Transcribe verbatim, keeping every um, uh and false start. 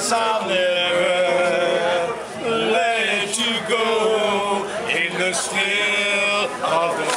promise I'll never let you go in the still of the